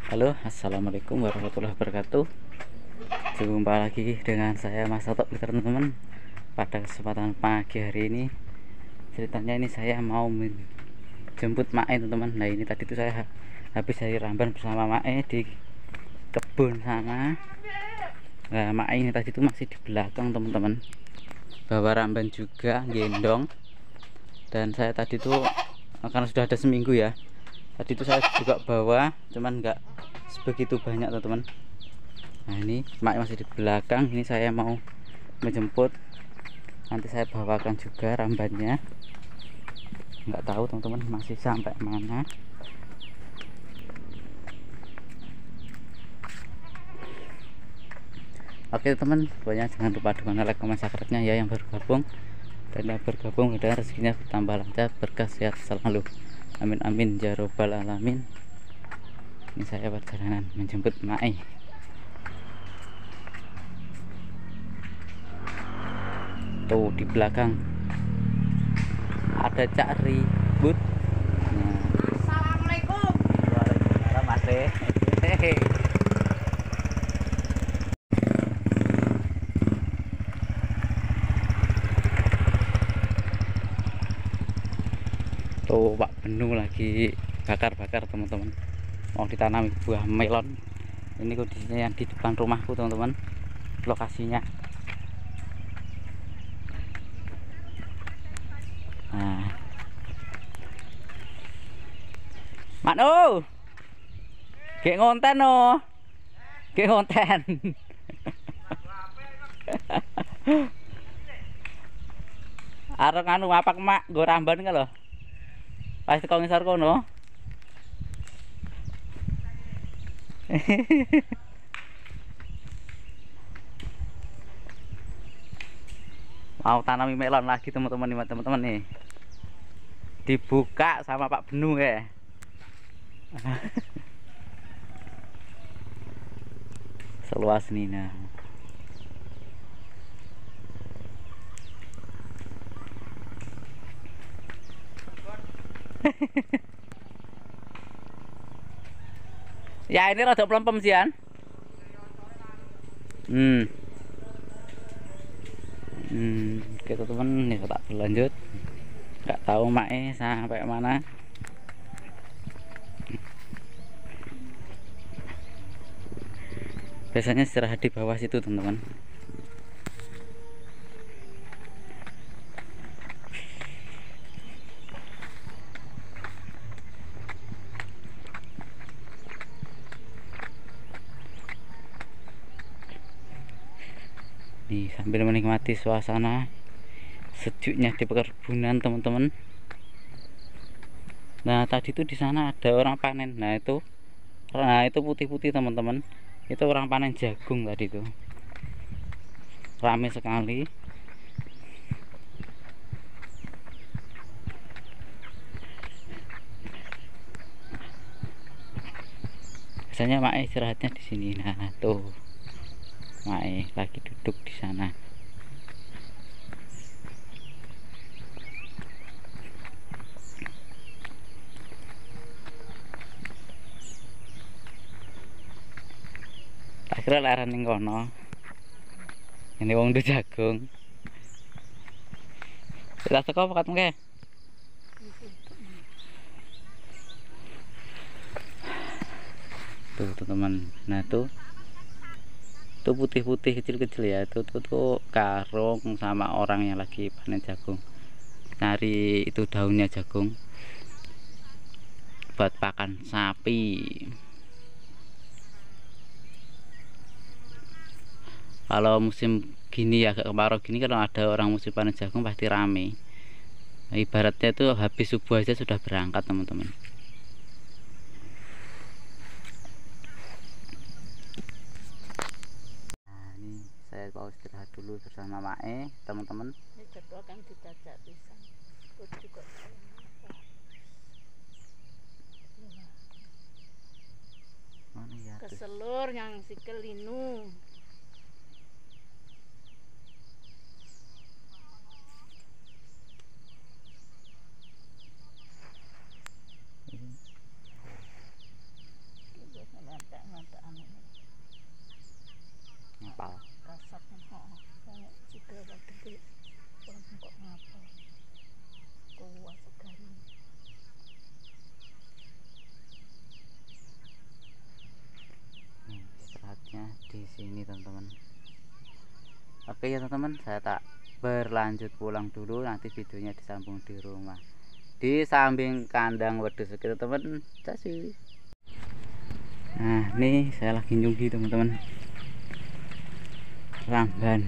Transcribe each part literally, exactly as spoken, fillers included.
Halo, assalamualaikum warahmatullahi wabarakatuh. Jumpa lagi dengan saya Mas Toto, teman-teman. Pada kesempatan pagi hari ini, ceritanya ini saya mau menjemput Mae, teman-teman. Nah, ini tadi itu saya habis dari Ramban bersama Mae di kebun sana. Nah, Mae ini tadi itu masih di belakang, teman-teman. Bawa Ramban juga, gendong. Dan saya tadi itu karena sudah ada seminggu ya. Tadi itu saya juga bawa, cuman nggak sebegitu banyak, teman-teman. Nah, ini Mak masih di belakang. Ini saya mau menjemput, nanti saya bawakan juga rambannya. Nggak tahu, teman-teman, masih sampai mana. Oke, teman, pokoknya jangan lupa dengan like, komen, subscribe-nya ya yang baru gabung. Dan yang bergabung mudah rezekinya bertambah lancar, berkah, sehat selalu. Amin amin ya robbal alamin. Ini saya perjalanan menjemput Mae. Tuh di belakang ada Cak Ribut. Nah. Assalamualaikum. Waalaikumsalam, Mas. Hehehe. Tuh Pak Benu lagi bakar-bakar, teman-teman. Mau ditanami buah melon. Ini kondisinya yang di depan rumahku, teman-teman. Lokasinya. Nah. Mano. Gek ngonten no. Gek ngonten. Arep anu apak mak nggo ramban ka lho. Pas teko ngisor kono. Mau tanami melon lagi, teman-teman nih, teman-teman nih. Dibuka sama Pak Benu ya. Seluas Nina. Ya ini rada pelempem sian. Hmm. Hmm, oke teman-teman, nih tak berlanjut. Nggak tahu Mae sampai mana. Biasanya istirahat di bawah situ, teman-teman. Nih sambil menikmati suasana sejuknya di perkebunan, teman-teman. Nah tadi tuh di sana ada orang panen. Nah itu, nah itu putih-putih, teman-teman. Itu orang panen jagung tadi tuh. Rame sekali. Biasanya Mae istirahatnya di sini. Nah tuh Mae lagi duduk di sana. Akhirnya leren ning kono. Ini wong du jagung. Kita teko pakat mengke. Tuh teman-teman. Nah tuh tuh putih-putih kecil-kecil ya. Tuh tuh tuh karung sama orang yang lagi panen jagung. Cari itu daunnya jagung buat pakan sapi. Kalau musim gini ya, agak kemarau gini, kalau ada orang musim panen jagung pasti rame. Nah, ibaratnya itu habis subuh aja sudah berangkat, teman-teman. Nah ini saya mau istirahat dulu bersama Mae, teman-teman. Ini jadwal kan ditajak pisang. Ikut juga Mana ya? keselur yang sikel linu. Kok ngapa? Kuat sekali. Hmm, istirahatnya di sini teman-teman. Oke ya teman-teman, saya tak berlanjut pulang dulu, nanti videonya disambung di rumah di samping kandang wedus. Oke teman-teman, kasih. Nah ini saya lagi nyunggi teman-teman, ramban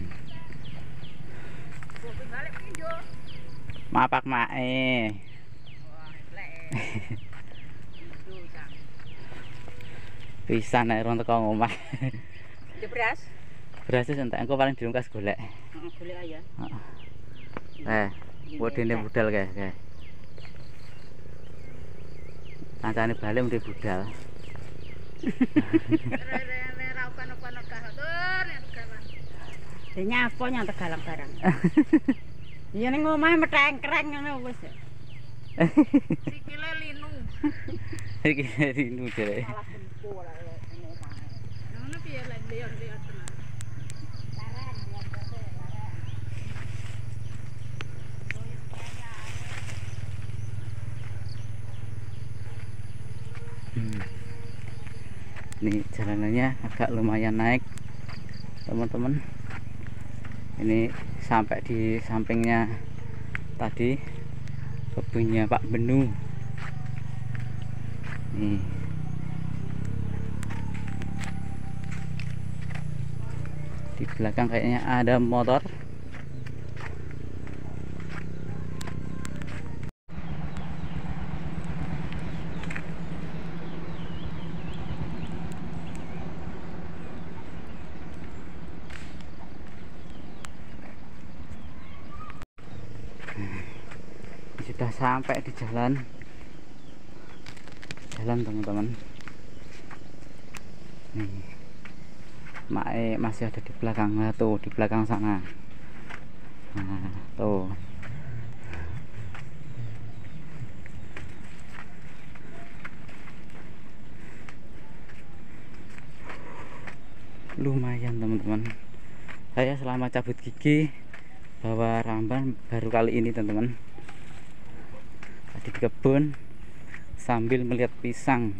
Balik pinjo. mapak mae. Wah, lek. Itu sang. Pisan nek ron teko omah. Jebras. Beras entek engko paling dirungkas golek. Heeh, golek aja. Heeh. Eh, wedine budal kae, kae. Kancane bali mesti budal. Ora apa-apa kahur nek galang. Dene apa nyang tegalang barang. Iya ning omah metengkreng ngono wis. Sikile linu. Iki rinu jare. Salah tempo lah ning omah. Ngono piye lek lihat-lihat tenan. Laran lihat kabeh laran. Hmm. Ini jalanannya agak lumayan naik teman-teman. Ini sampai di sampingnya tadi kebunnya Pak Benu. Nih. Di belakang kayaknya ada motor. Sudah sampai di jalan jalan teman-teman. Nih Mae masih ada di belakang. Nah, tuh di belakang sana. Nah tuh lumayan teman-teman. Saya selama cabut gigi bawa ramban baru kali ini teman-teman. Tadi di kebun sambil melihat pisang,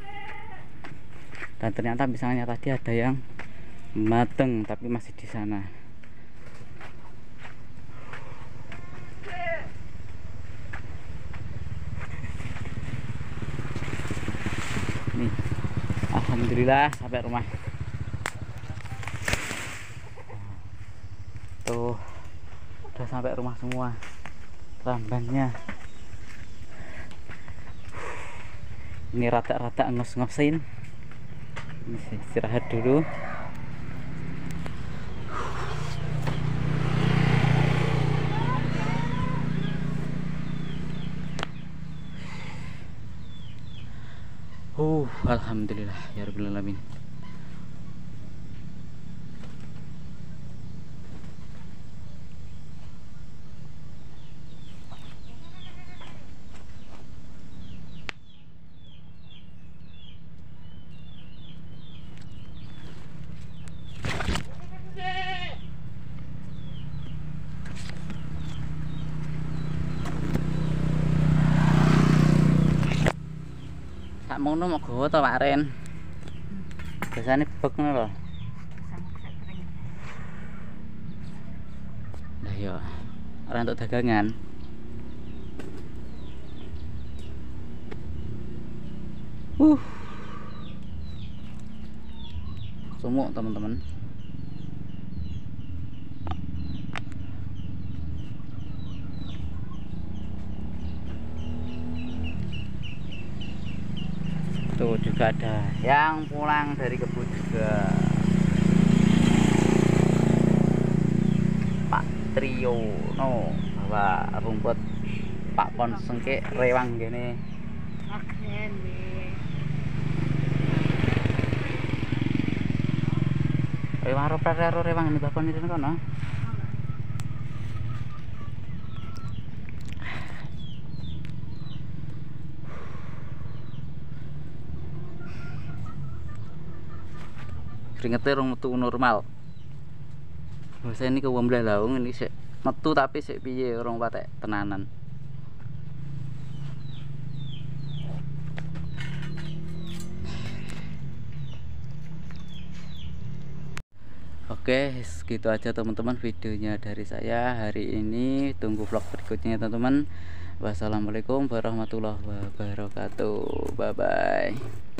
dan ternyata pisangnya tadi ada yang mateng tapi masih di sana. Nih alhamdulillah sampai rumah. Tuh udah sampai rumah semua rambannya. Ini rata-rata ngos-ngosin. Ini istirahat dulu. Uh, alhamdulillah ya rabbil alamin. Tak ngono mau gowo to Pak Ren. Biasane bek ngono lho. Lah ya, ora untuk dagangan. Uh. Sumuk teman-teman. Tuh juga ada yang pulang dari kebun juga. Pak Trio no bawa rumput Pak Pon sengke rewang gini. Makan deh. Rewang ro prero rewang ini Bapak ini kono. Keringetnya rong metu normal. Masa ini ke Wemblah Laung ini sih metu tapi sik piye urung patek tenanan. Oke, segitu aja teman-teman videonya dari saya hari ini. Tunggu vlog berikutnya teman-teman. Wassalamualaikum warahmatullahi wabarakatuh. Bye bye.